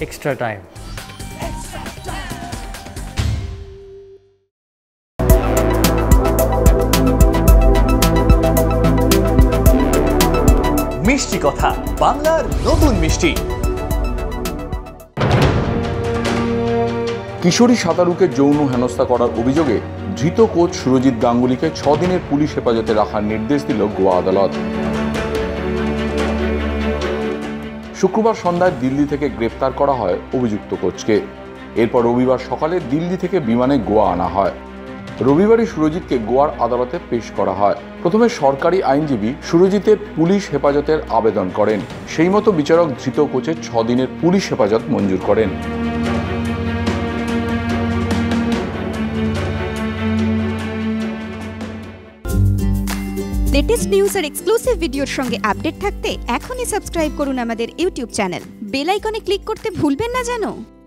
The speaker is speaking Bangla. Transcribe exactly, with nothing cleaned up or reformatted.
extra time. মিষ্টি কথা বাংলার নতুন মিষ্টি। কিশোরী সাঁতারুকে যৌন হেনস্থা করার অভিযোগে ধৃত কোচ সুরজিৎ গাঙ্গুলিকে ছ দিনের পুলিশ হেফাজতে রাখার নির্দেশ দিল গোয়া আদালত। শুক্রবার সন্ধ্যায় দিল্লি থেকে গ্রেপ্তার করা হয় অভিযুক্ত কোচকে। এরপর রবিবার সকালে দিল্লি থেকে বিমানে গোয়া আনা হয়। রবিবারই সুরজিৎকে গোয়ার আদালতে পেশ করা হয়। প্রথমে সরকারি আইনজীবী সুরজিতের পুলিশ হেফাজতের আবেদন করেন। সেই মতো বিচারক ধৃত কোচের ছ দিনের পুলিশ হেফাজত মঞ্জুর করেন। লেটেস্ট নিউজ আর এক্সক্লুসিভ ভিডিওর সঙ্গে আপডেট থাকতে এখনই সাবস্ক্রাইব করুন আমাদের ইউটিউব চ্যানেল। বেল আইকনে ক্লিক করতে ভুলবেন না যেন।